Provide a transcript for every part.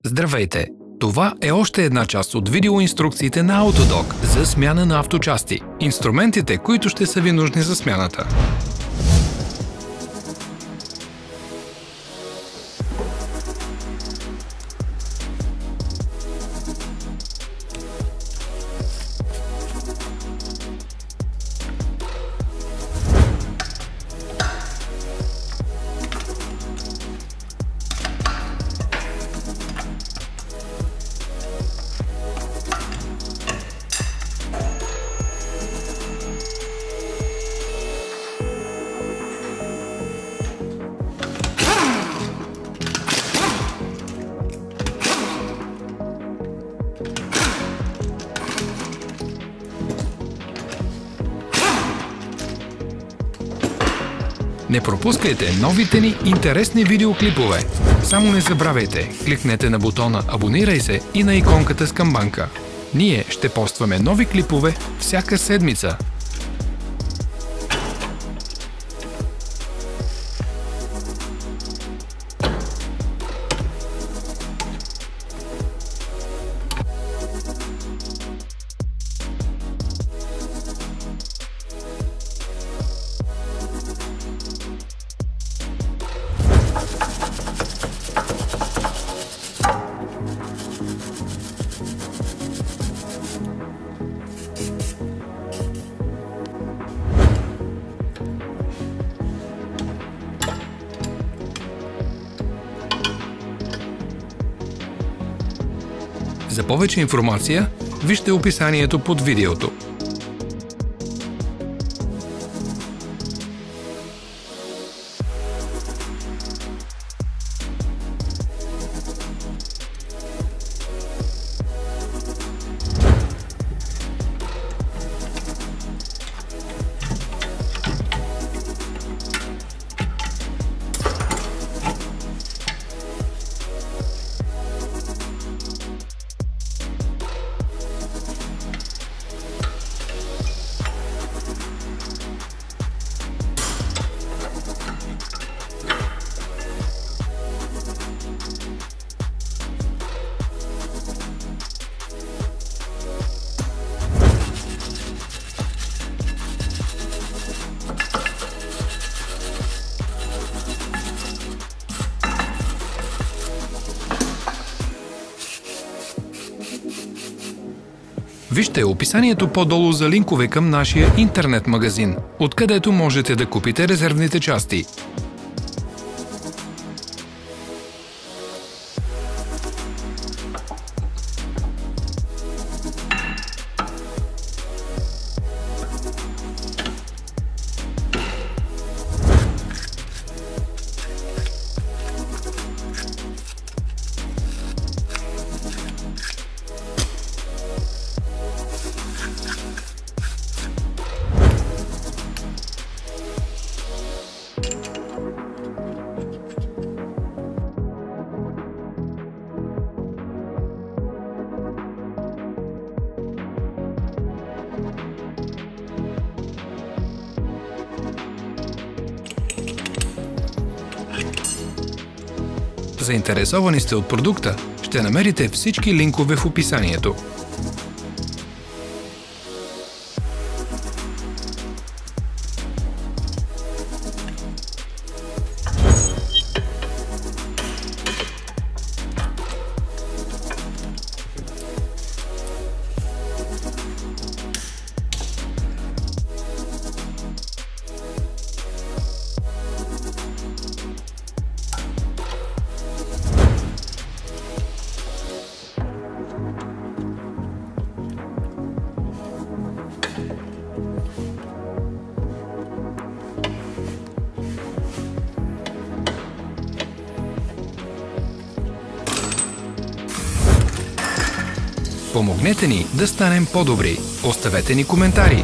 Здравейте! Това е още една част от видеоинструкциите на Autodoc за смяна на авточасти. Инструментите, които ще са ви нужни за смяната. Не пропускайте новите ни интересни видеоклипове. Само не забравяйте, кликнете на бутона "Абонирай се" и на иконката с камбанка. Ние ще постваме нови клипове всяка седмица. За повече информация, вижте описанието под видеото. Вижте описанието по-долу за линкове към нашия интернет магазин, откъдето можете да купите резервните части. Заинтересовани сте от продукта, ще намерите всички линкове в описанието. Помогнете ни да станем по-добри. Оставете ни коментари.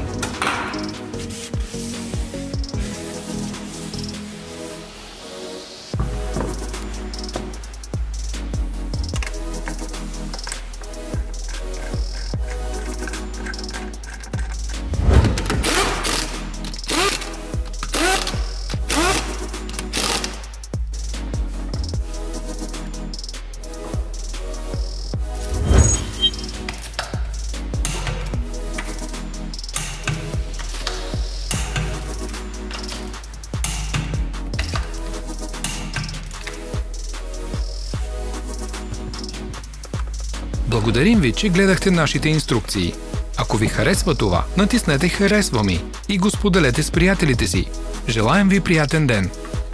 Благодарим ви, че гледахте нашите инструкции. Ако ви харесва това, натиснете "Харесва ми" и го споделете с приятелите си. Желаем ви приятен ден!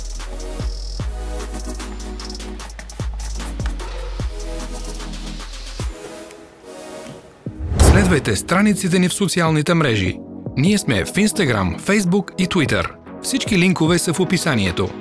Следвайте страниците ни в социалните мрежи. Ние сме в Instagram, Facebook и Twitter. Всички линкове са в описанието.